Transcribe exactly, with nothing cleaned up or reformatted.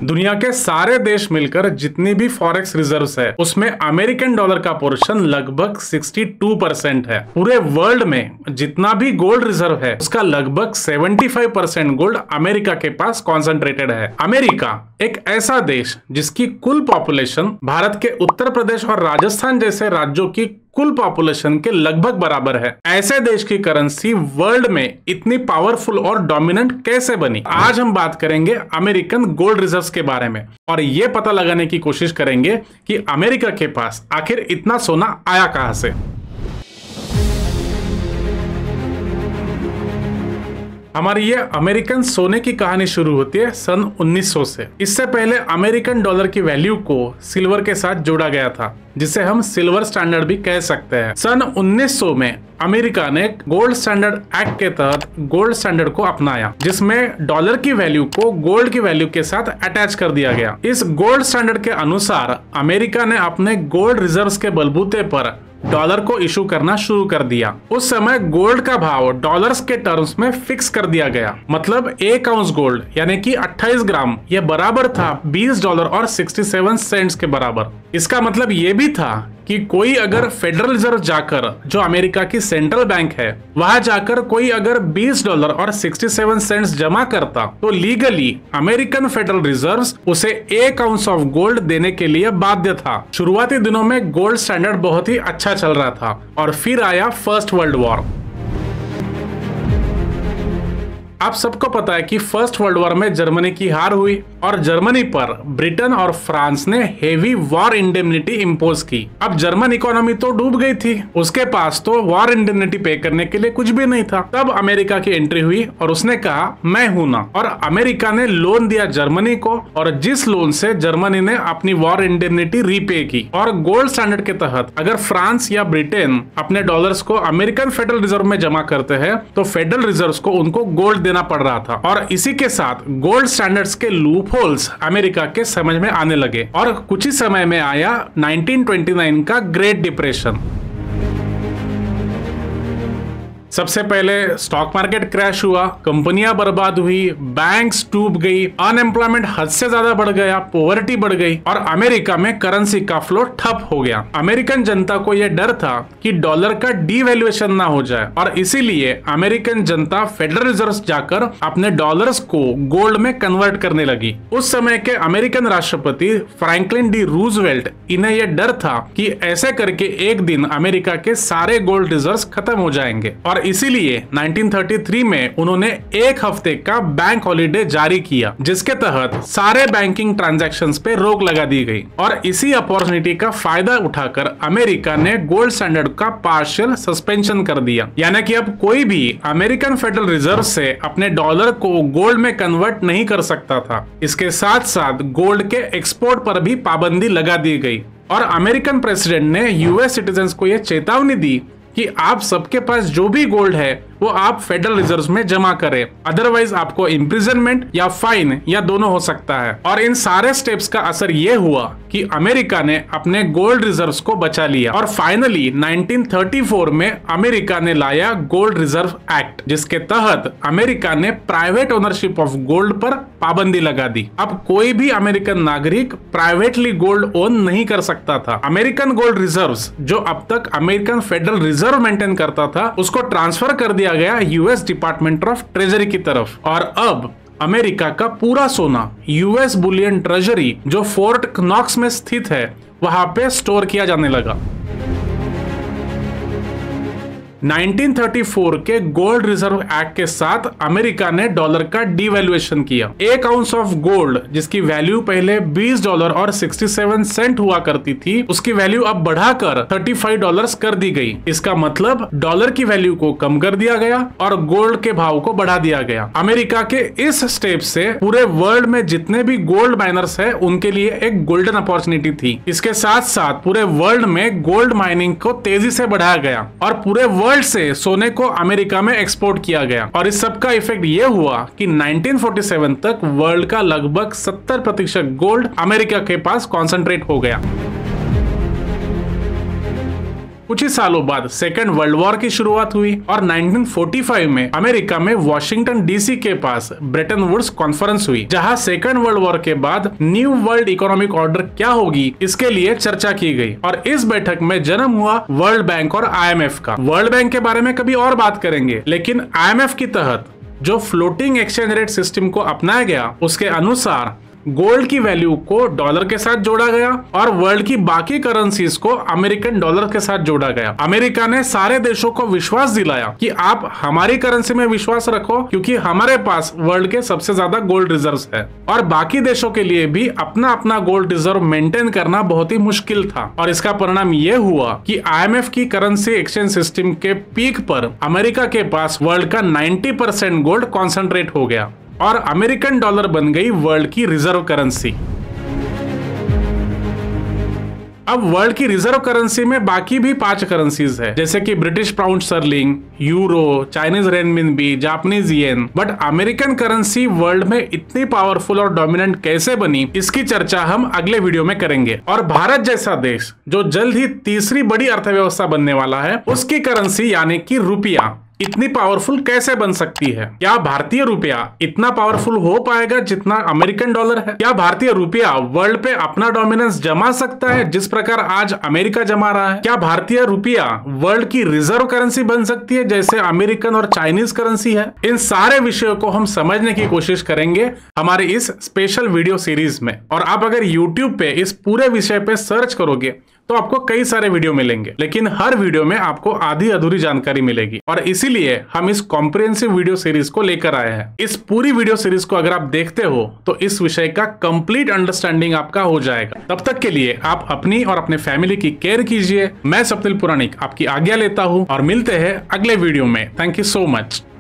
दुनिया के सारे देश मिलकर जितनी भी फॉरेक्स रिजर्व्स है उसमें अमेरिकन डॉलर का पोर्शन लगभग बासठ परसेंट है। पूरे वर्ल्ड में जितना भी गोल्ड रिजर्व है उसका लगभग पचहत्तर परसेंट गोल्ड अमेरिका के पास कॉन्सेंट्रेटेड है। अमेरिका एक ऐसा देश जिसकी कुल पॉपुलेशन भारत के उत्तर प्रदेश और राजस्थान जैसे राज्यों की कुल पॉपुलेशन के लगभग बराबर है। ऐसे देश की करेंसी वर्ल्ड में इतनी पावरफुल और डोमिनेंट कैसे बनी? आज हम बात करेंगे अमेरिकन गोल्ड रिजर्व्स के बारे में और ये पता लगाने की कोशिश करेंगे कि अमेरिका के पास आखिर इतना सोना आया कहां से। हमारी ये अमेरिकन सोने की कहानी शुरू होती है सन उन्नीस सौ से। इससे पहले अमेरिकन डॉलर की वैल्यू को सिल्वर के साथ जोड़ा गया था, जिसे हम सिल्वर स्टैंडर्ड भी कह सकते हैं। सन उन्नीस सौ में अमेरिका ने गोल्ड स्टैंडर्ड एक्ट के तहत गोल्ड स्टैंडर्ड को अपनाया, जिसमें डॉलर की वैल्यू को गोल्ड की वैल्यू के साथ अटैच कर दिया गया। इस गोल्ड स्टैंडर्ड के अनुसार अमेरिका ने अपने गोल्ड रिजर्व्स के बलबूते पर डॉलर को इशू करना शुरू कर दिया। उस समय गोल्ड का भाव डॉलर्स के टर्म्स में फिक्स कर दिया गया। मतलब एक आउंस गोल्ड यानी कि अट्ठाईस ग्राम यह बराबर था बीस डॉलर और सड़सठ सेंट्स के बराबर। इसका मतलब ये भी था कि कोई अगर फेडरल रिजर्व जाकर, जो अमेरिका की सेंट्रल बैंक है, वहां जाकर कोई अगर बीस डॉलर और सड़सठ सेंट्स जमा करता तो लीगली अमेरिकन फेडरल रिजर्व्स उसे एक आउंस ऑफ गोल्ड देने के लिए बाध्य था। शुरुआती दिनों में गोल्ड स्टैंडर्ड बहुत ही अच्छा चल रहा था और फिर आया फर्स्ट वर्ल्ड वॉर। आप सबको पता है कि फर्स्ट वर्ल्ड वॉर में जर्मनी की हार हुई और जर्मनी पर ब्रिटेन और फ्रांस ने हेवी वॉर इंडेमनिटी इंपोज की। अब जर्मन इकोनॉमी तो डूब गई थी, उसके पास तो वॉर इंडेमनिटी पे करने के लिए कुछ भी नहीं था। तब अमेरिका की एंट्री हुई और उसने कहा मैं हूं ना, और अमेरिका ने लोन दिया जर्मनी को, और जिस लोन से जर्मनी ने अपनी वॉर इंडेमनिटी रीपे की। और गोल्ड स्टैंडर्ड के तहत अगर फ्रांस या ब्रिटेन अपने डॉलर्स को अमेरिकन फेडरल रिजर्व में जमा करते हैं तो फेडरल रिजर्व को उनको गोल्ड देना पड़ रहा था। और इसी के साथ गोल्ड स्टैंडर्ड्स के लूप होल्स अमेरिका के समझ में आने लगे और कुछ ही समय में आया नाइनटीन ट्वेंटी नाइन का ग्रेट डिप्रेशन। सबसे पहले स्टॉक मार्केट क्रैश हुआ, कंपनियां बर्बाद हुई, बैंक्स डूब गई, अनएम्प्लॉयमेंट हद से ज्यादा बढ़ गया, पॉवर्टी बढ़ गई और अमेरिका में करेंसी का फ्लो ठप हो गया। अमेरिकन जनता को यह डर था कि डॉलर का डीवैल्यूएशन ना हो जाए और इसीलिए अमेरिकन जनता फेडरल रिजर्व जाकर अपने डॉलर्स को गोल्ड में कन्वर्ट करने लगी। उस समय के अमेरिकन राष्ट्रपति फ्रैंकलिन डी रूजवेल्ट, इन्हें यह डर था कि ऐसे करके एक दिन अमेरिका के सारे गोल्ड रिजर्व्स खत्म हो जाएंगे और इसीलिए नाइनटीन थर्टी थ्री में उन्होंने एक हफ्ते का बैंक हॉलिडे जारी किया, जिसके तहत सारे बैंकिंग ट्रांजैक्शंस पे रोक लगा दी गई। और इसी अपॉर्चुनिटी का फायदा उठाकर अमेरिका ने गोल्ड स्टैंडर्ड का पार्शियल सस्पेंशन कर दिया, यानी कि अब कोई भी अमेरिकन फेडरल रिजर्व से अपने डॉलर को गोल्ड में कन्वर्ट नहीं कर सकता था। इसके साथ साथ गोल्ड के एक्सपोर्ट पर भी पाबंदी लगा दी गई और अमेरिकन प्रेसिडेंट ने यूएस सिटीजन्स को यह चेतावनी दी कि आप सबके पास जो भी गोल्ड है वो आप फेडरल रिजर्व में जमा करें, अदरवाइज आपको इम्प्रिजनमेंट या फाइन या दोनों हो सकता है। और इन सारे स्टेप्स का असर ये हुआ कि अमेरिका ने अपने गोल्ड रिजर्व्स को बचा लिया और फाइनली नाइनटीन थर्टी फोर में अमेरिका ने लाया गोल्ड रिजर्व एक्ट, जिसके तहत अमेरिका ने प्राइवेट ओनरशिप ऑफ गोल्ड पर पाबंदी लगा दी। अब कोई भी अमेरिकन नागरिक प्राइवेटली गोल्ड ओन नहीं कर सकता था। अमेरिकन गोल्ड रिजर्व्स, जो अब तक अमेरिकन फेडरल रिजर्व मेंटेन करता था, उसको ट्रांसफर कर दिया गया यूएस डिपार्टमेंट ऑफ ट्रेजरी की तरफ। और अब अमेरिका का पूरा सोना यूएस बुलियन ट्रेजरी, जो फोर्ट नॉक्स में स्थित है, वहां पे स्टोर किया जाने लगा। नाइनटीन थर्टी फोर के गोल्ड रिजर्व एक्ट के साथ अमेरिका ने डॉलर का डीवैल्यूएशन किया। एक आउंस ऑफ गोल्ड, जिसकी वैल्यू पहले बीस डॉलर और सड़सठ सेंट हुआ करती थी, उसकी वैल्यू अब बढ़ाकर पैंतीस डॉलर्स कर दी गई। इसका मतलब डॉलर की वैल्यू को कम कर दिया गया और गोल्ड के भाव को बढ़ा दिया गया। अमेरिका के इस स्टेप से पूरे वर्ल्ड में जितने भी गोल्ड माइनर्स है उनके लिए एक गोल्डन अपॉर्चुनिटी थी। इसके साथ साथ पूरे वर्ल्ड में गोल्ड माइनिंग को तेजी से बढ़ाया गया और पूरे वर्ल्ड से सोने को अमेरिका में एक्सपोर्ट किया गया। और इस सब का इफेक्ट ये हुआ कि नाइनटीन फोर्टी सेवन तक वर्ल्ड का लगभग सत्तर प्रतिशत गोल्ड अमेरिका के पास कॉन्सेंट्रेट हो गया। कुछ ही सालों बाद सेकेंड वर्ल्ड वॉर की शुरुआत हुई और नाइनटीन फोर्टी फाइव में अमेरिका में वॉशिंगटन डीसी के पास ब्रेटन वुड्स कॉन्फ्रेंस हुई, जहां सेकेंड वर्ल्ड वॉर के बाद न्यू वर्ल्ड इकोनॉमिक ऑर्डर क्या होगी इसके लिए चर्चा की गई। और इस बैठक में जन्म हुआ वर्ल्ड बैंक और आईएमएफ का। वर्ल्ड बैंक के बारे में कभी और बात करेंगे, लेकिन आईएमएफ की तहत जो फ्लोटिंग एक्सचेंज रेट सिस्टम को अपनाया गया उसके अनुसार गोल्ड की वैल्यू को डॉलर के साथ जोड़ा गया और वर्ल्ड की बाकी करेंसीज को अमेरिकन डॉलर के साथ जोड़ा गया। अमेरिका ने सारे देशों को विश्वास दिलाया कि आप हमारी करेंसी में विश्वास रखो, क्योंकि हमारे पास वर्ल्ड के सबसे ज्यादा गोल्ड रिजर्व्स है। और बाकी देशों के लिए भी अपना अपना गोल्ड रिजर्व मेंटेन करना बहुत ही मुश्किल था। और इसका परिणाम यह हुआ कि आईएमएफ की करेंसी एक्सचेंज सिस्टम के पीक पर अमेरिका के पास वर्ल्ड का नाइन्टी परसेंट गोल्ड कॉन्सेंट्रेट हो गया और अमेरिकन डॉलर बन गई वर्ल्ड की रिजर्व करेंसी। अब वर्ल्ड की रिजर्व करेंसी में बाकी भी पांच करेंसीज है, जैसे कि British pound sterling, euro, Chinese renminbi, Japanese yen. But American currency world में इतनी पावरफुल और डोमिनेंट कैसे बनी, इसकी चर्चा हम अगले वीडियो में करेंगे। और भारत जैसा देश जो जल्द ही तीसरी बड़ी अर्थव्यवस्था बनने वाला है, उसकी करेंसी यानी कि रुपया इतनी पावरफुल कैसे बन सकती है? क्या भारतीय रुपया इतना पावरफुल हो पाएगा जितना अमेरिकन डॉलर है? क्या भारतीय रुपया वर्ल्ड पे अपना डोमिनेंस जमा सकता है जिस प्रकार आज अमेरिका जमा रहा है? क्या भारतीय रुपया वर्ल्ड की रिजर्व करेंसी बन सकती है जैसे अमेरिकन और चाइनीज करेंसी है? इन सारे विषयों को हम समझने की कोशिश करेंगे हमारे इस स्पेशल वीडियो सीरीज में। और आप अगर यूट्यूब पे इस पूरे विषय पे सर्च करोगे तो आपको कई सारे वीडियो मिलेंगे, लेकिन हर वीडियो में आपको आधी अधूरी जानकारी मिलेगी। और इसीलिए हम इस कॉम्प्रिहेंसिव वीडियो सीरीज को लेकर आए हैं। इस पूरी वीडियो सीरीज को अगर आप देखते हो तो इस विषय का कंप्लीट अंडरस्टैंडिंग आपका हो जाएगा। तब तक के लिए आप अपनी और अपने फैमिली की केयर कीजिए। मैं स्वप्निल पुराणिक आपकी आज्ञा लेता हूँ और मिलते हैं अगले वीडियो में। Thank you so much.